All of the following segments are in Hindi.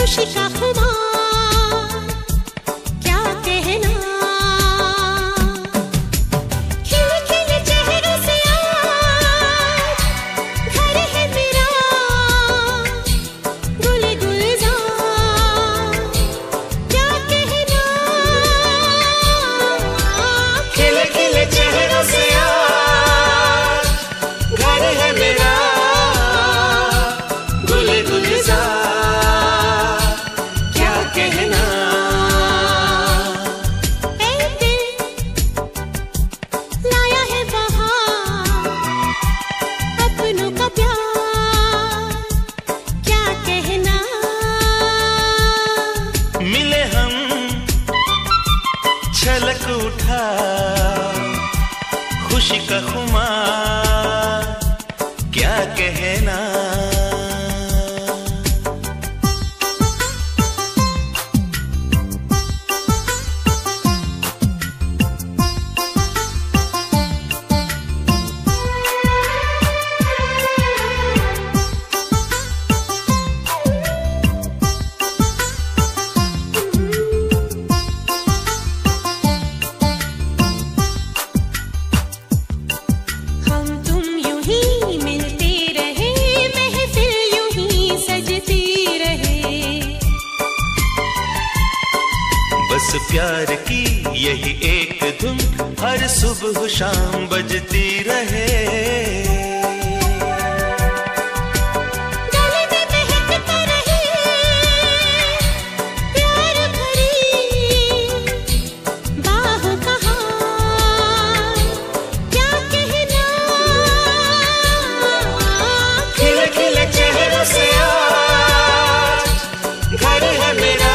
खुशी का खुमार क्या कहना। खिले खिले चेहरों से आज घर है मेरा गुले गुलजार क्या कहना। खिले खिले चेहरों से आज घर है मेरा गुले गुलजार क्या कहना। ऐ दिल लाया है बहार अपनों का प्यार क्या कहना। मिले हम छलक उठा खुशी का खुमार क्या कहना। हम तुम यूं ही मिलते रहे महफिल यूं ही सजती रहे। बस प्यार की यही एक धुन हर सुबह शाम बजती रहे। गले में महकता रहे प्यार भरी बाहों का हार क्या कहना। खिले खिले चेहरों से आज घर है मेरा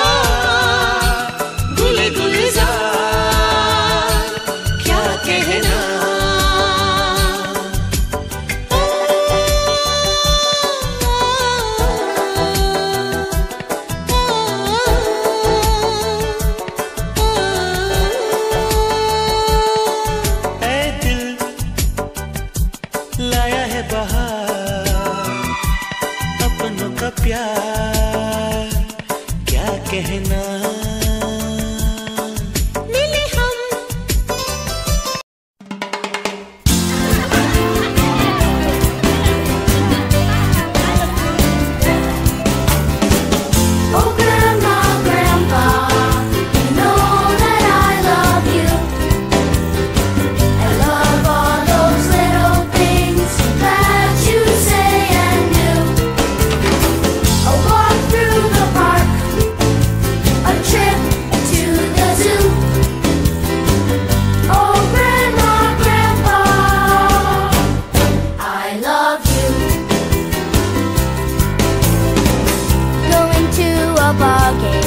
गुले गुलजार क्या कहना। ऐ दिल लाया है बहार अपनों का प्यार क्या कहना। मिले हम Oh, Grandma, Grandpa, you know that I love you. I love all those little things that you say and do. A walk through the park, a trip to the zoo. Oh, Grandma, Grandpa, I love you. Going to a ball game